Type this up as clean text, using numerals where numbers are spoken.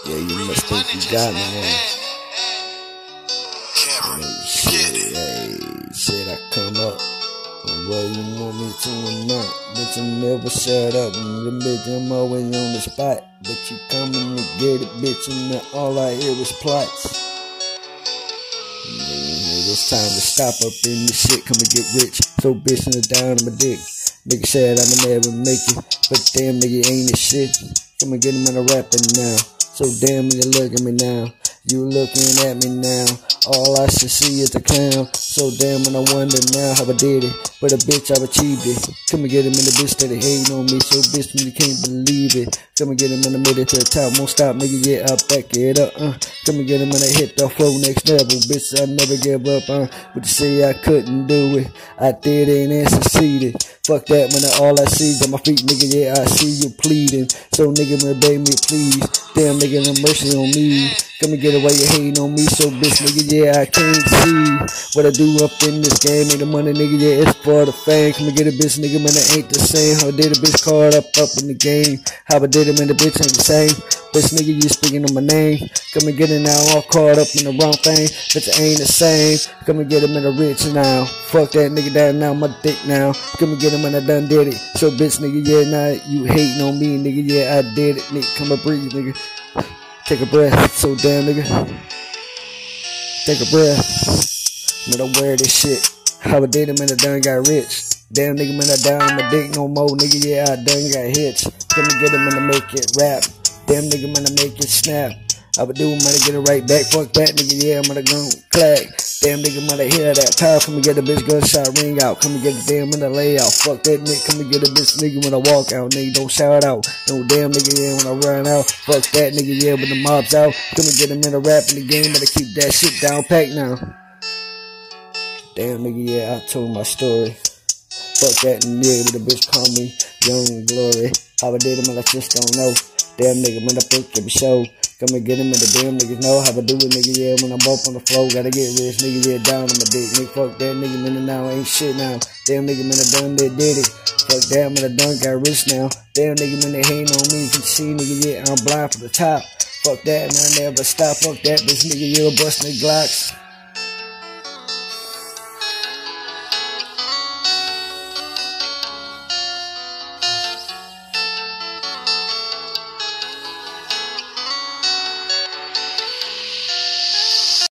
Yeah, you must think you got me, man. Shit, hey, shit, I come up. Well, you want me to or not? Bitch, I never shut up. And bitch, I'm always on the spot. But you coming to get it, bitch, and now all I hear is plots. It's time to stop up in this shit, come and get rich. So bitch, in the down on my dick. Nigga said I'ma never make it, but damn nigga ain't it shit. Come and get him in a rapping now. So damn nigga look at me now. You looking at me now. All I should see is a clown. So damn when I wonder now how I did it. But a bitch I've achieved it. Come and get him in the bitch that they hating on me. So bitch you can't believe it. Come and get him in the middle to the top. Won't stop nigga, yeah, I'll back it up. Come and get him in the hit the flow next level. Bitch I never give up. But you say I couldn't do it. I did it and succeeded. Fuck that when all I see is on my feet, nigga, yeah, I see you pleading. So nigga, man, beg me, please. Damn, nigga, no mercy on me. Come and get away, you hating on me. So bitch, nigga, yeah, I can't see what I do up in this game. Ain't the money, nigga, yeah, it's for the fame. Come and get a bitch, nigga, man, it ain't the same. How I did a bitch caught up in the game. How I did it, man, the bitch ain't the same. Bitch, nigga, you speaking on my name. Come and get it now, all caught up in the wrong thing. Bitch, it ain't the same. Come and get him in the rich now. Fuck that nigga down now, my dick now. Come and get him when I done did it. So bitch, nigga, yeah, now you hating on me, nigga, yeah, I did it, nigga. Come and breathe, nigga. Take a breath. So damn, nigga. Take a breath. Man, I wear this shit. How I did it, man, I done got rich. Damn, nigga, man, I down on my dick no more, nigga, yeah, I done got hits. Come and get him and I make it rap. Damn, nigga, man, I make it snap. I would do, man, to get it right back. Fuck that, nigga, yeah, I'm gonna go clack. Damn, nigga, man, I hear that power. Come and get a bitch, gunshot ring out. Come and get the damn in the layout. Fuck that, nigga, come and get a bitch, nigga, when I walk out. Nigga, don't shout out. No damn, nigga, yeah, when I run out. Fuck that, nigga, yeah, when the mob's out. Come and get him in a rap in the game. Better keep that shit down packed now. Damn, nigga, yeah, I told my story. Fuck that, nigga, the bitch call me Young Glory. How I did it, man, I just don't know. Damn, nigga, man, I think it be show. Come and get him and the damn niggas know how I do it, nigga, yeah, when I'm up on the floor, gotta get rich, nigga, yeah, down on my dick, nigga, fuck that, nigga, man, now ain't shit now. Damn, nigga, man, I done did it. Fuck that, man, I done got rich now. Damn, nigga, man, they hating on me, you can see, nigga, yeah, I'm blind from the top. Fuck that, man, I never stop, fuck that, bitch, nigga, you're busting the Glocks.